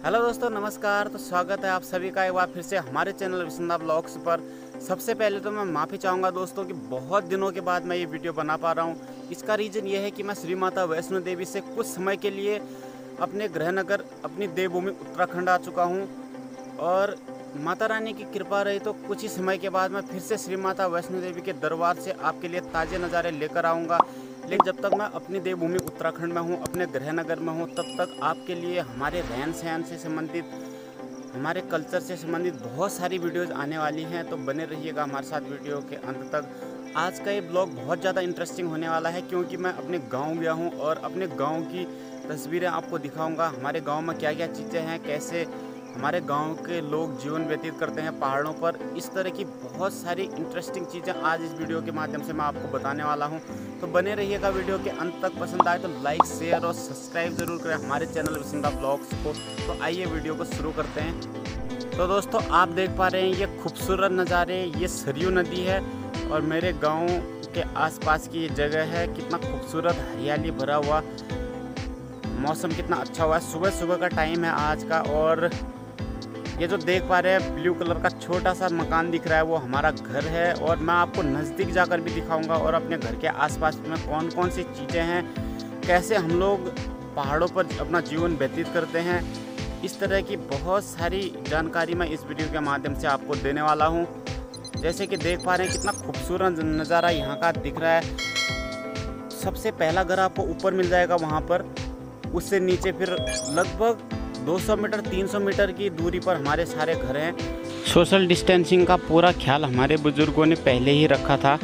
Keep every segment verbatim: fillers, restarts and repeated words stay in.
Hello दोस्तों, नमस्कार। तो स्वागत है आप सभी का एक बार फिर से हमारे चैनल विसंदा ब्लॉग्स पर। सबसे पहले तो मैं माफ़ी चाहूँगा दोस्तों कि बहुत दिनों के बाद मैं ये वीडियो बना पा रहा हूँ। इसका रीज़न ये है कि मैं श्री माता वैष्णो देवी से कुछ समय के लिए अपने गृहनगर अपनी देवभूमि उत्तराखंड आ चुका हूँ, और माता रानी की कृपा रही तो कुछ ही समय के बाद मैं फिर से श्री माता वैष्णो देवी के दरबार से आपके लिए ताज़े नज़ारे लेकर आऊँगा। लेकिन जब तक मैं अपनी देवभूमि उत्तराखंड में हूँ, अपने गृहनगर में हूँ, तब तक आपके लिए हमारे रहन सहन से संबंधित, हमारे कल्चर से संबंधित बहुत सारी वीडियोज़ आने वाली हैं। तो बने रहिएगा हमारे साथ वीडियो के अंत तक। आज का ये ब्लॉग बहुत ज़्यादा इंटरेस्टिंग होने वाला है, क्योंकि मैं अपने गाँव गया हूँ और अपने गाँव की तस्वीरें आपको दिखाऊँगा। हमारे गाँव में क्या क्या चीज़ें हैं, कैसे हमारे गांव के लोग जीवन व्यतीत करते हैं पहाड़ों पर। इस तरह की बहुत सारी इंटरेस्टिंग चीज़ें आज इस वीडियो के माध्यम से मैं आपको बताने वाला हूं। तो बने रहिएगा वीडियो के अंत तक। पसंद आए तो लाइक, शेयर और सब्सक्राइब ज़रूर करें हमारे चैनल विसंदा ब्लॉग्स को। तो आइए वीडियो को शुरू करते हैं। तो दोस्तों, आप देख पा रहे हैं ये खूबसूरत नज़ारे, ये सरयू नदी है और मेरे गाँव के आसपास की ये जगह है। कितना खूबसूरत हरियाली भरा हुआ, मौसम कितना अच्छा हुआ है। सुबह सुबह का टाइम है आज का, और ये जो देख पा रहे हैं ब्लू कलर का छोटा सा मकान दिख रहा है, वो हमारा घर है। और मैं आपको नज़दीक जाकर भी दिखाऊंगा और अपने घर के आसपास में कौन कौन सी चीज़ें हैं, कैसे हम लोग पहाड़ों पर अपना जीवन व्यतीत करते हैं। इस तरह की बहुत सारी जानकारी मैं इस वीडियो के माध्यम से आपको देने वाला हूँ। जैसे कि देख पा रहे हैं कितना खूबसूरत नज़ारा यहाँ का दिख रहा है। सबसे पहला घर आपको ऊपर मिल जाएगा वहाँ पर, उससे नीचे फिर लगभग दो सौ मीटर तीन सौ मीटर की दूरी पर हमारे सारे घर हैं। सोशल डिस्टेंसिंग का पूरा ख्याल हमारे बुजुर्गों ने पहले ही रखा था।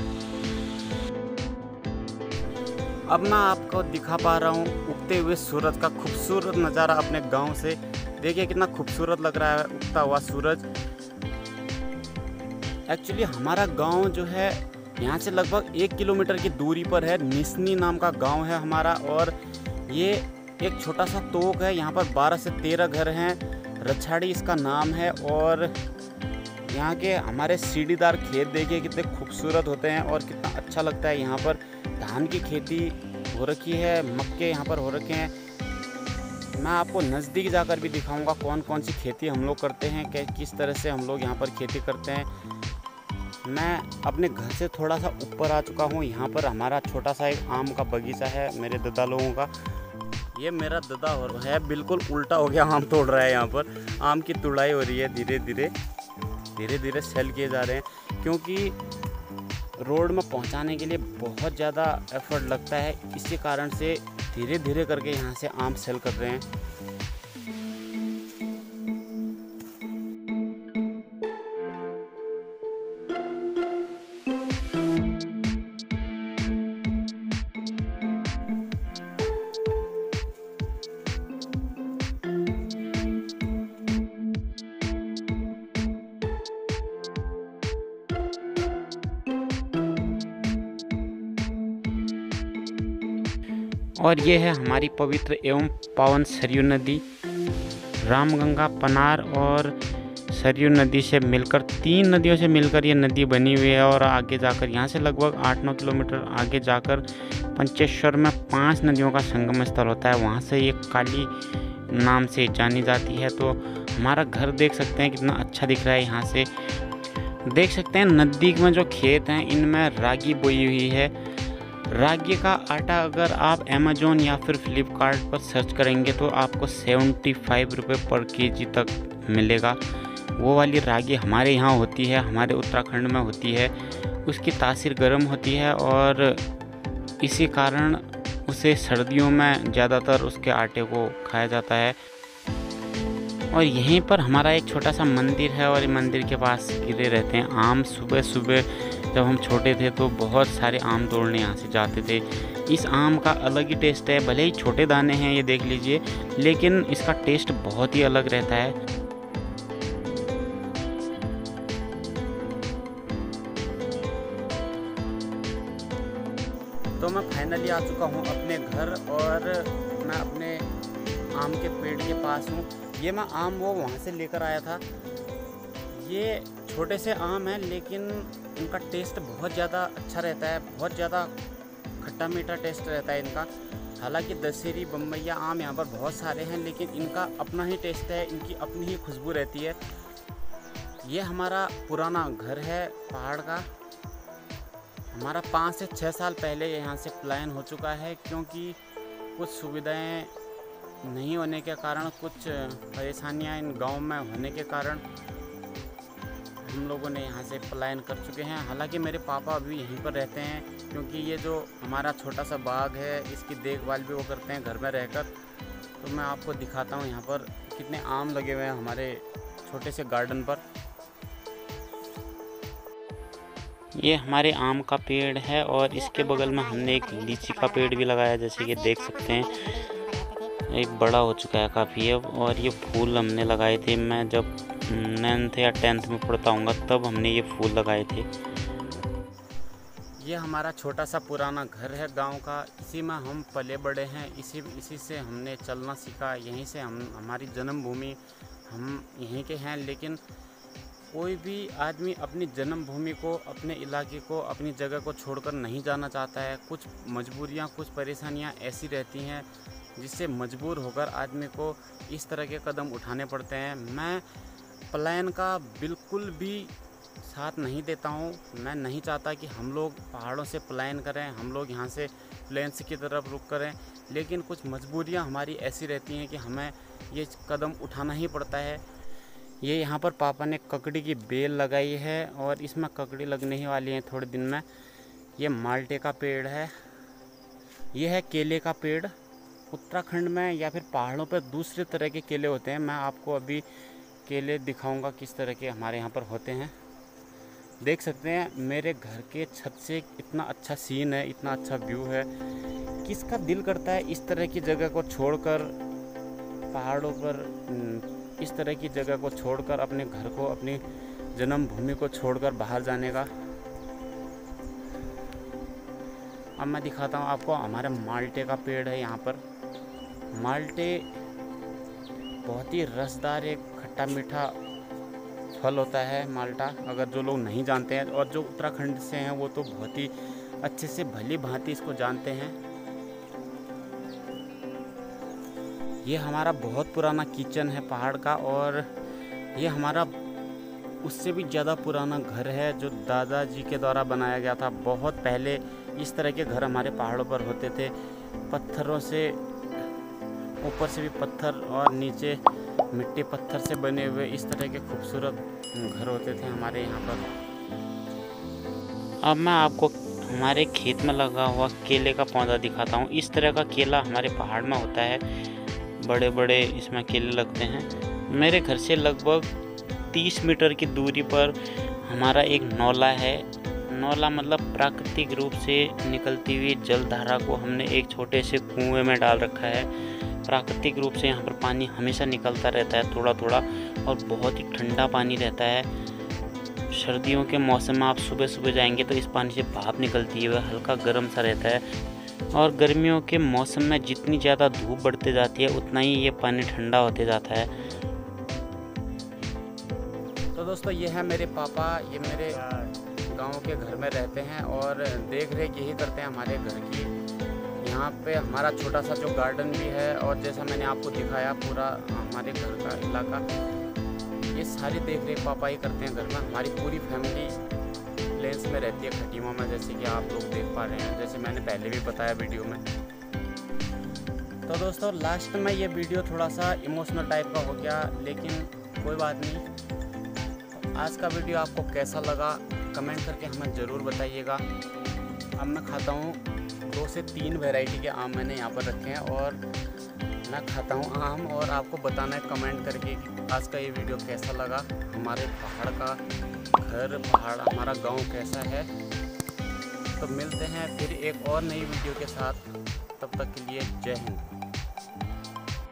अब मैं आपको दिखा पा रहा हूँ उगते हुए सूरज का खूबसूरत नज़ारा अपने गांव से। देखिए कितना खूबसूरत लग रहा है उगता हुआ सूरज। एक्चुअली हमारा गांव जो है यहाँ से लगभग एक किलोमीटर की दूरी पर है। निसनी नाम का गांव है हमारा, और ये एक छोटा सा तोक है। यहाँ पर बारह से तेरह घर हैं। रछाड़ी इसका नाम है। और यहाँ के हमारे सीढ़ीदार खेत देखिए कितने खूबसूरत होते हैं और कितना अच्छा लगता है। यहाँ पर धान की खेती हो रखी है, मक्के यहाँ पर हो रखे हैं। मैं आपको नज़दीक जाकर भी दिखाऊंगा कौन कौन सी खेती हम लोग करते हैं, कि किस तरह से हम लोग यहाँ पर खेती करते हैं। मैं अपने घर से थोड़ा सा ऊपर आ चुका हूँ। यहाँ पर हमारा छोटा सा एक आम का बगीचा है मेरे दादा लोगों का। ये मेरा दादा हो रहा है, बिल्कुल उल्टा हो गया, आम तोड़ रहा है। यहाँ पर आम की तुड़ाई हो रही है, धीरे धीरे धीरे धीरे सेल किए जा रहे हैं, क्योंकि रोड में पहुँचाने के लिए बहुत ज़्यादा एफर्ट लगता है। इसी कारण से धीरे धीरे करके यहाँ से आम सेल कर रहे हैं। और ये है हमारी पवित्र एवं पावन सरयू नदी। रामगंगा, पनार और सरयू नदी से मिलकर, तीन नदियों से मिलकर ये नदी बनी हुई है। और आगे जाकर यहाँ से लगभग आठ नौ किलोमीटर आगे जाकर पंचेश्वर में पांच नदियों का संगम स्थल होता है। वहाँ से ये काली नाम से जानी जाती है। तो हमारा घर देख सकते हैं कितना अच्छा दिख रहा है। यहाँ से देख सकते हैं नदी में जो खेत हैं, इनमें रागी बोई हुई है। रागी का आटा अगर आप अमेजोन या फिर फ्लिपकार्ट पर सर्च करेंगे तो आपको सेवेंटी फाइव रुपये पर केजी तक मिलेगा। वो वाली रागी हमारे यहाँ होती है, हमारे उत्तराखंड में होती है। उसकी तासीर गर्म होती है और इसी कारण उसे सर्दियों में ज़्यादातर उसके आटे को खाया जाता है। और यहीं पर हमारा एक छोटा सा मंदिर है, और मंदिर के पास गिरे रहते हैं आम। सुबह सुबह जब हम छोटे थे तो बहुत सारे आम तोड़ने यहाँ से जाते थे। इस आम का अलग ही टेस्ट है, भले ही छोटे दाने हैं ये देख लीजिए, लेकिन इसका टेस्ट बहुत ही अलग रहता है। तो मैं फाइनली आ चुका हूँ अपने घर, और मैं अपने आम के पेड़ के पास हूँ। ये मैं आम वो वहाँ से लेकर आया था। ये छोटे से आम हैं, लेकिन इनका टेस्ट बहुत ज़्यादा अच्छा रहता है, बहुत ज़्यादा खट्टा मीठा टेस्ट रहता है इनका। हालांकि दशहरी बम्बैया आम यहाँ पर बहुत सारे हैं, लेकिन इनका अपना ही टेस्ट है, इनकी अपनी ही खुशबू रहती है। ये हमारा पुराना घर है पहाड़ का। हमारा पाँच से छः साल पहले यहाँ से पलायन हो चुका है, क्योंकि कुछ सुविधाएं नहीं होने के कारण, कुछ परेशानियां इन गांव में होने के कारण हम लोगों ने यहाँ से पलायन कर चुके हैं। हालांकि मेरे पापा अभी यहीं पर रहते हैं, क्योंकि ये जो हमारा छोटा सा बाग है इसकी देखभाल भी वो करते हैं घर में रहकर। तो मैं आपको दिखाता हूँ यहाँ पर कितने आम लगे हुए हैं हमारे छोटे से गार्डन पर। ये हमारे आम का पेड़ है और इसके बगल में हमने एक लीची का पेड़ भी लगाया, जैसे कि देख सकते हैं। एक बड़ा हो चुका है काफ़ी अब। और ये फूल हमने लगाए थे, मैं जब नाइन्थ या टेंथ में पढ़ता हूँगा तब हमने ये फूल लगाए थे। ये हमारा छोटा सा पुराना घर है गांव का, इसी में हम पले बड़े हैं, इसी इसी से हमने चलना सीखा, यहीं से हम हमारी जन्मभूमि, हम यहीं के हैं। लेकिन कोई भी आदमी अपनी जन्मभूमि को, अपने इलाके को, अपनी जगह को छोड़कर नहीं जाना चाहता है। कुछ मजबूरियां, कुछ परेशानियां ऐसी रहती हैं जिससे मजबूर होकर आदमी को इस तरह के कदम उठाने पड़ते हैं। मैं पलायन का बिल्कुल भी साथ नहीं देता हूं। मैं नहीं चाहता कि हम लोग पहाड़ों से पलायन करें, हम लोग यहां से प्लेन्स की तरफ रुख करें। लेकिन कुछ मजबूरियां हमारी ऐसी रहती हैं कि हमें ये कदम उठाना ही पड़ता है। ये यहाँ पर पापा ने ककड़ी की बेल लगाई है और इसमें ककड़ी लगने ही वाली है थोड़े दिन में। ये माल्टे का पेड़ है। ये है केले का पेड़। उत्तराखंड में या फिर पहाड़ों पर दूसरे तरह के केले होते हैं। मैं आपको अभी केले दिखाऊंगा किस तरह के हमारे यहाँ पर होते हैं। देख सकते हैं मेरे घर के छत से इतना अच्छा सीन है, इतना अच्छा व्यू है। किसका दिल करता है इस तरह की जगह को छोड़कर, पहाड़ों पर इस तरह की जगह को छोड़कर, अपने घर को, अपनी जन्मभूमि को छोड़कर बाहर जाने का। अब मैं दिखाता हूँ आपको, हमारे माल्टे का पेड़ है यहाँ पर। माल्टे बहुत ही रसदार, एक खट्टा मीठा फल होता है माल्टा, अगर जो लोग नहीं जानते हैं। और जो उत्तराखंड से हैं वो तो बहुत ही अच्छे से भली भांति इसको जानते हैं। ये हमारा बहुत पुराना किचन है पहाड़ का, और ये हमारा उससे भी ज़्यादा पुराना घर है जो दादाजी के द्वारा बनाया गया था। बहुत पहले इस तरह के घर हमारे पहाड़ों पर होते थे, पत्थरों से, ऊपर से भी पत्थर और नीचे मिट्टी पत्थर से बने हुए इस तरह के खूबसूरत घर होते थे हमारे यहाँ पर। अब मैं आपको हमारे खेत में लगा हुआ केले का पौधा दिखाता हूँ। इस तरह का केला हमारे पहाड़ में होता है, बड़े बड़े इसमें केले लगते हैं। मेरे घर से लगभग तीस मीटर की दूरी पर हमारा एक नौला है। नौला मतलब प्राकृतिक रूप से निकलती हुई जलधारा को हमने एक छोटे से कुएं में डाल रखा है। प्राकृतिक रूप से यहाँ पर पानी हमेशा निकलता रहता है थोड़ा थोड़ा, और बहुत ही ठंडा पानी रहता है। सर्दियों के मौसम में आप सुबह सुबह जाएंगे तो इस पानी से भाप निकलती है, वह हल्का गर्म सा रहता है। और गर्मियों के मौसम में जितनी ज़्यादा धूप बढ़ते जाती है उतना ही ये पानी ठंडा होते जाता है। तो दोस्तों ये है मेरे पापा, ये मेरे गांव के घर में रहते हैं और देख रेख यही करते हैं हमारे घर की। यहाँ पे हमारा छोटा सा जो गार्डन भी है, और जैसा मैंने आपको दिखाया पूरा हमारे घर का इलाका, ये सारी देख रेख पापा ही करते हैं घर में। हमारी पूरी फैमिली प्लेन्स में रहती है, खटीमा में, जैसे कि आप लोग देख पा रहे हैं, जैसे मैंने पहले भी बताया वीडियो में। तो दोस्तों लास्ट में ये वीडियो थोड़ा सा इमोशनल टाइप का हो गया, लेकिन कोई बात नहीं। आज का वीडियो आपको कैसा लगा कमेंट करके हमें ज़रूर बताइएगा। अब मैं खाता हूँ दो से तीन वैरायटी के आम मैंने यहाँ पर रखे हैं, और मैं खाता हूँ आम, और आपको बताना है कमेंट करके कि आज का ये वीडियो कैसा लगा। हमारे पहाड़ का घर, पहाड़ हमारा गांव कैसा है। तो मिलते हैं फिर एक और नई वीडियो के साथ, तब तक के लिए जय हिंद।